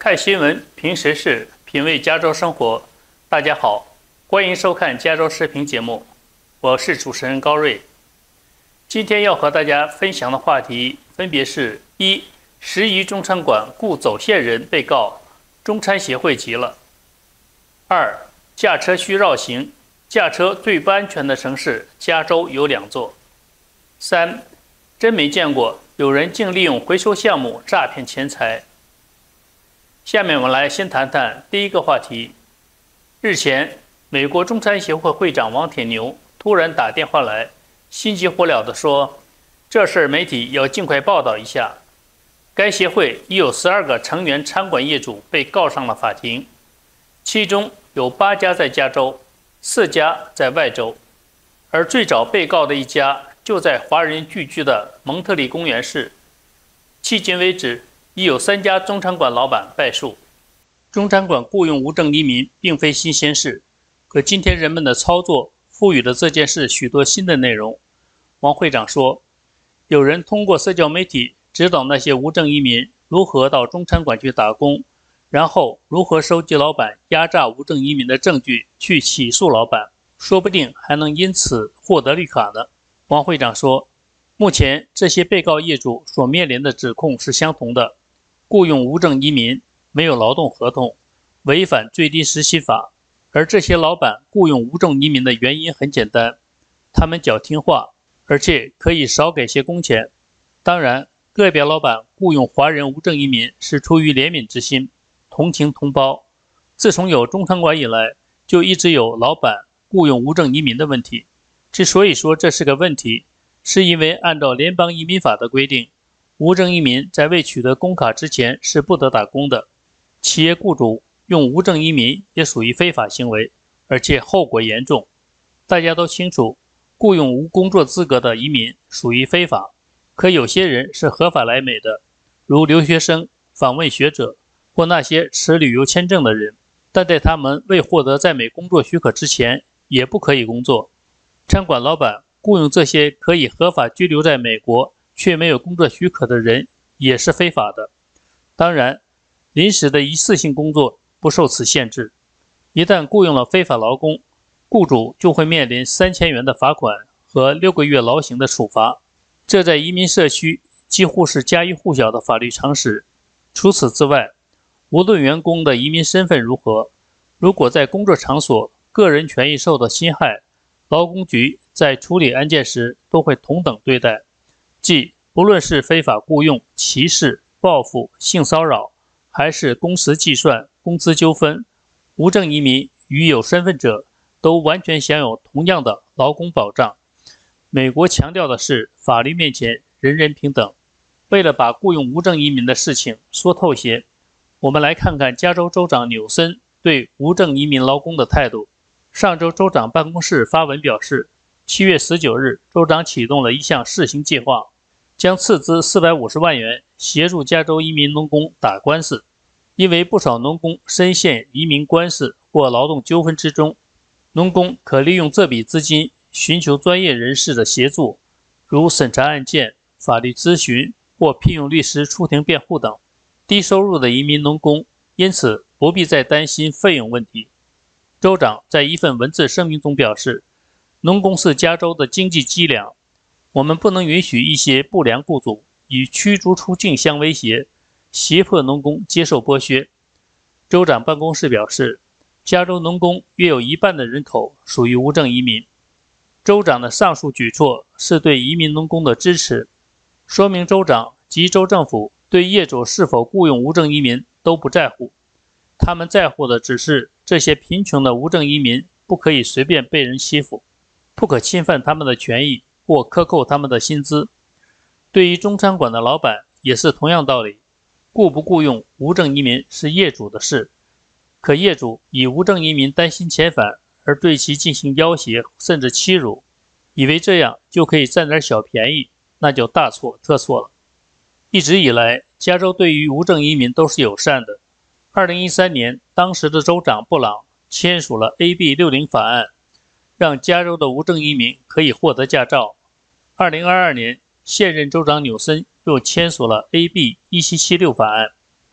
看新闻，评时事，品味加州生活。大家好，欢迎收看加州视频节目，我是主持人高瑞。今天要和大家分享的话题分别是：一、10余中餐馆雇走线人被告，中餐协会急了；二、驾车需绕行，驾车最不安全的城市加州有2座；三、真没见过有人竟利用回收项目诈骗钱财。下面我们来先谈谈第一个话题。日前，美国中餐协会会长王铁牛突然打电话来，心急火燎地说，这事媒体要尽快报道一下。该协会已有12个成员餐馆业主被告上了法庭，其中有8家在加州，4家在外州，而最早被告的一家就在华人聚居的蒙特利公园市。迄今为止，已有3家中餐馆老板败诉。中餐馆雇佣无证移民并非新鲜事，可今天人们的操作赋予了这件事许多新的内容。王会长说，有人通过社交媒体指导那些无证移民如何到中餐馆去打工，然后如何收集老板压榨无证移民的证据去起诉老板，说不定还能因此获得绿卡呢。王会长说，目前这些被告业主所面临的指控是相同的，雇佣无证移民，没有劳动合同，违反最低时薪法。而这些老板雇佣无证移民的原因很简单，他们较听话，而且可以少给些工钱。当然，个别老板雇佣华人无证移民是出于怜悯之心，同情同胞。自从有中餐馆以来，就一直有老板雇佣无证移民的问题。之所以说这是个问题，是因为按照联邦移民法的规定，无证移民在未取得工卡之前是不得打工的。企业雇主用无证移民也属于非法行为，而且后果严重。大家都清楚，雇佣无工作资格的移民属于非法，可有些人是合法来美的，如留学生、访问学者或那些持旅游签证的人，但在他们未获得在美工作许可之前也不可以工作。餐馆老板雇佣这些可以合法居留在美国却没有工作许可的人也是非法的。当然，临时的一次性工作不受此限制。一旦雇佣了非法劳工，雇主就会面临3000元的罚款和6个月劳刑的处罚，这在移民社区几乎是家喻户晓的法律常识。除此之外，无论员工的移民身份如何，如果在工作场所个人权益受到侵害，劳工局在处理案件时都会同等对待，即不论是非法雇佣、歧视、报复、性骚扰，还是工时计算、工资纠纷，无证移民与有身份者都完全享有同样的劳工保障。美国强调的是法律面前人人平等。为了把雇佣无证移民的事情说透些，我们来看看加州州长纽森对无证移民劳工的态度。上周州长办公室发文表示，7月19日，州长启动了一项试行计划，将斥资450万元协助加州移民农工打官司。因为不少农工深陷移民官司或劳动纠纷之中，农工可利用这笔资金寻求专业人士的协助，如审查案件、法律咨询或聘用律师出庭辩护等。低收入的移民农工因此不必再担心费用问题。州长在一份文字声明中表示，农工是加州的经济脊梁，我们不能允许一些不良雇主以驱逐出境相威胁，胁迫农工接受剥削。州长办公室表示，加州农工约有1半的人口属于无证移民。州长的上述举措是对移民农工的支持，说明州长及州政府对业主是否雇佣无证移民都不在乎，他们在乎的只是这些贫穷的无证移民不可以随便被人欺负，不可侵犯他们的权益或克扣他们的薪资。对于中餐馆的老板也是同样道理，雇不雇佣无证移民是业主的事，可业主以无证移民担心遣返而对其进行要挟甚至欺辱，以为这样就可以占点小便宜，那就大错特错了。一直以来，加州对于无证移民都是友善的。2013年，当时的州长布朗签署了 AB 60法案，让加州的无证移民可以获得驾照。2022年，现任州长纽森又签署了 AB 1776法案，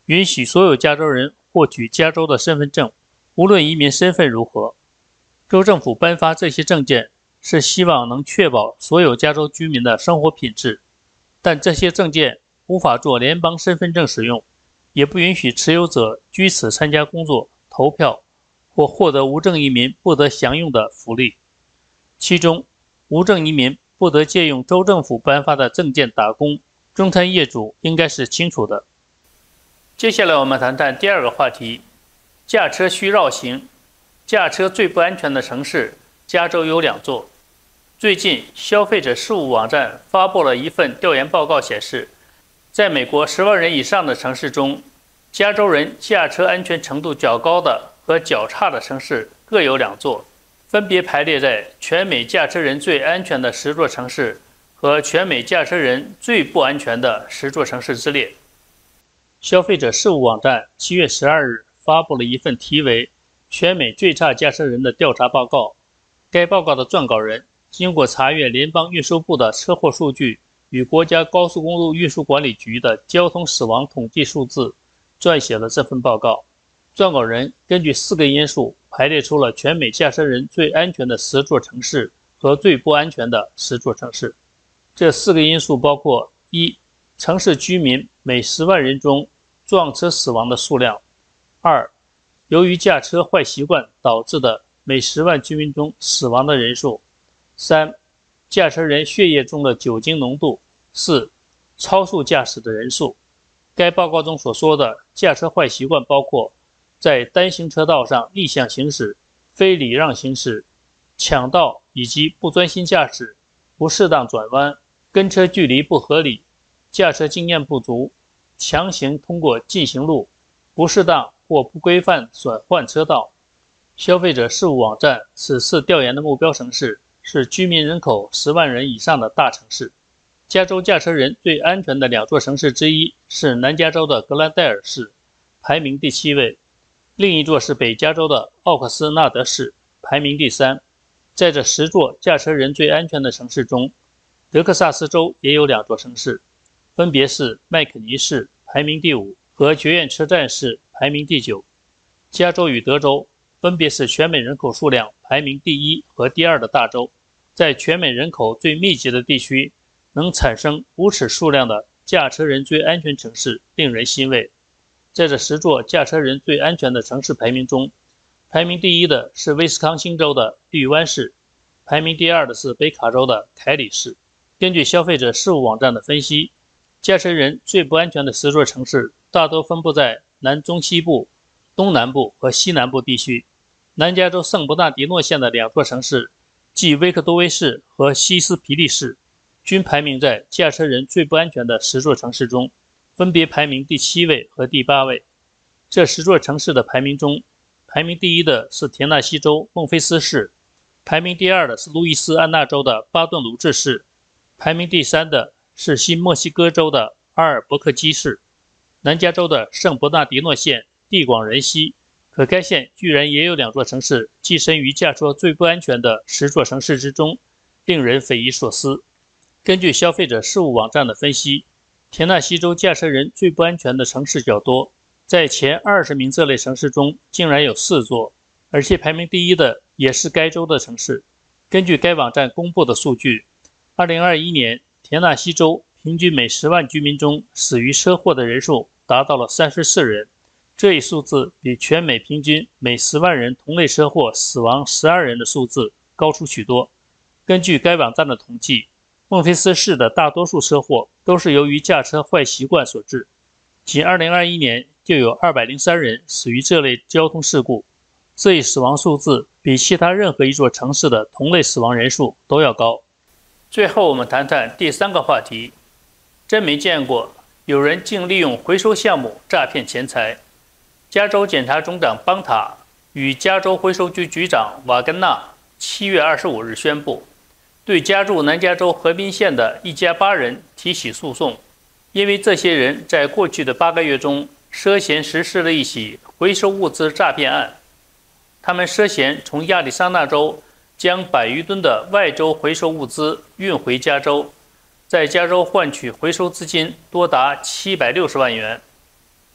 允许所有加州人获取加州的身份证，无论移民身份如何。州政府颁发这些证件是希望能确保所有加州居民的生活品质，但这些证件无法做联邦身份证使用，也不允许持有者居此参加工作、投票或获得无证移民不得享用的福利。其中，无证移民不得借用州政府颁发的证件打工，中餐业主应该是清楚的。接下来我们谈谈第二个话题，驾车需绕行。驾车最不安全的城市，加州有2座。最近，消费者事务网站发布了一份调研报告，显示，在美国10万人以上的城市中，加州人驾车安全程度较高的和较差的城市各有2座，分别排列在全美驾车人最安全的10座城市和全美驾车人最不安全的10座城市之列。消费者事务网站7月12日发布了一份题为全美最差驾车人的调查报告。该报告的撰稿人经过查阅联邦运输部的车祸数据与国家高速公路运输管理局的交通死亡统计数字，撰写了这份报告。撰稿人根据4个因素排列出了全美驾车人最安全的10座城市和最不安全的10座城市。这4个因素包括： 1. 城市居民每10万人中撞车死亡的数量； 2. 由于驾车坏习惯导致的每10万居民中死亡的人数； 3. 驾车人血液中的酒精浓度； 4. 超速驾驶的人数。该报告中所说的驾车坏习惯包括在单行车道上逆向行驶、非礼让行驶、抢道以及不专心驾驶、不适当转弯、跟车距离不合理、驾车经验不足、强行通过禁行路、不适当或不规范转换车道。消费者事务网站此次调研的目标城市是居民人口10万人以上的大城市。加州驾车人最安全的2座城市之一是南加州的格兰戴尔市，排名第7位；另一座是北加州的奥克斯纳德市，排名第3。在这10座驾车人最安全的城市中，德克萨斯州也有2座城市，分别是麦肯尼市，排名第5，和学院车站市，排名第9。加州与德州分别是全美人口数量排名第1和第2的大州，在全美人口最密集的地区能产生如此数量的驾车人最安全城市，令人欣慰。在这10座驾车人最安全的城市排名中，排名第1的是威斯康星州的绿湾市，排名第2的是北卡州的凯里市。根据消费者事务网站的分析，驾车人最不安全的10座城市大多分布在南中西部、东南部和西南部地区。南加州圣伯纳迪诺县的2座城市，即威克多威市和西斯皮利市，均排名在驾车人最不安全的10座城市中，分别排名第7位和第8位。这10座城市的排名中，排名第1的是田纳西州孟菲斯市，排名第2的是路易斯安那州的巴顿鲁治市，排名第3的是新墨西哥州的阿尔伯克基市。南加州的圣伯纳迪诺县地广人稀，可该县居然也有2座城市跻身于驾车最不安全的10座城市之中，令人匪夷所思。根据消费者事务网站的分析，田纳西州驾车人最不安全的城市较多，在前20名这类城市中竟然有4座，而且排名第1的也是该州的城市。根据该网站公布的数据，2021年田纳西州平均每10万居民中死于车祸的人数达到了34人，这一数字比全美平均每10万人同类车祸死亡12人的数字高出许多。根据该网站的统计，孟菲斯市的大多数车祸都是由于驾车坏习惯所致，仅2021年就有203人死于这类交通事故，这一死亡数字比其他任何一座城市的同类死亡人数都要高。最后我们谈谈第3个话题，真没见过有人竟利用回收项目诈骗钱财。加州检察总长邦塔与加州回收局局长瓦根纳7月25日宣布，对家住南加州河滨县的一家8人提起诉讼，因为这些人在过去的8个月中涉嫌实施了一起回收物资诈骗案。他们涉嫌从亚利桑那州将100余吨的外州回收物资运回加州，在加州换取回收资金多达760万元。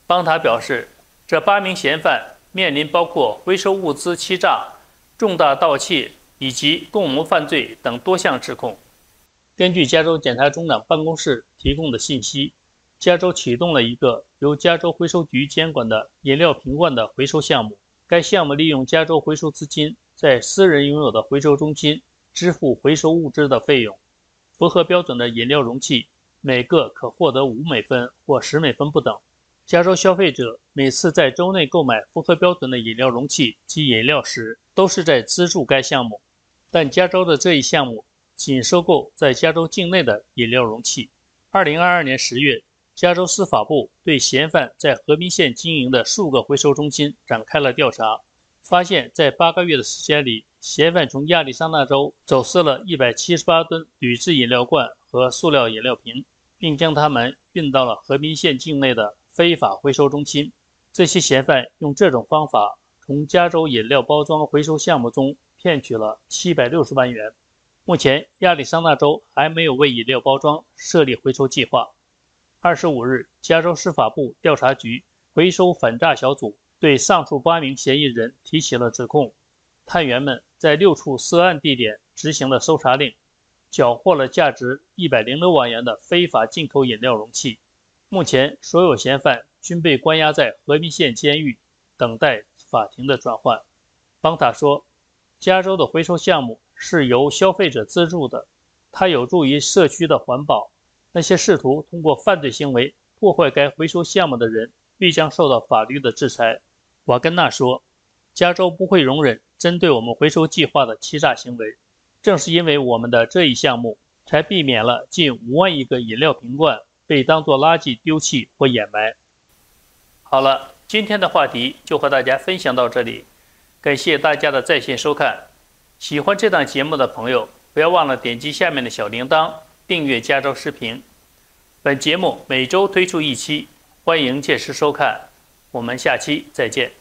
邦塔表示，这8名嫌犯面临包括回收物资欺诈、重大盗窃以及共谋犯罪等多项指控。根据加州检察总长办公室提供的信息，加州启动了一个由加州回收局监管的饮料瓶罐的回收项目。该项目利用加州回收资金，在私人拥有的回收中心支付回收物资的费用。符合标准的饮料容器每个可获得5美分或10美分不等。加州消费者每次在州内购买符合标准的饮料容器及饮料时，都是在资助该项目。但加州的这一项目仅收购在加州境内的饮料容器。2022年10月，加州司法部对嫌犯在河滨县经营的数个回收中心展开了调查，发现在8个月的时间里，嫌犯从亚利桑那州走私了178吨铝制饮料罐和塑料饮料瓶，并将它们运到了河滨县境内的非法回收中心。这些嫌犯用这种方法从加州饮料包装回收项目中骗取了760万元。目前，亚利桑那州还没有为饮料包装设立回收计划。25日，加州司法部调查局回收反诈小组对上述8名嫌疑人提起了指控。探员们在6处涉案地点执行了搜查令，缴获了价值106万元的非法进口饮料容器。目前，所有嫌犯均被关押在河滨县监狱，等待法庭的转换。邦塔说，加州的回收项目是由消费者资助的，它有助于社区的环保。那些试图通过犯罪行为破坏该回收项目的人必将受到法律的制裁。瓦根纳说，加州不会容忍针对我们回收计划的欺诈行为，正是因为我们的这一项目，才避免了近5万亿个饮料瓶罐被当作垃圾丢弃或掩埋。好了，今天的话题就和大家分享到这里，感谢大家的在线收看。喜欢这档节目的朋友，不要忘了点击下面的小铃铛，订阅加州视频。本节目每周推出1期，欢迎届时收看。我们下期再见。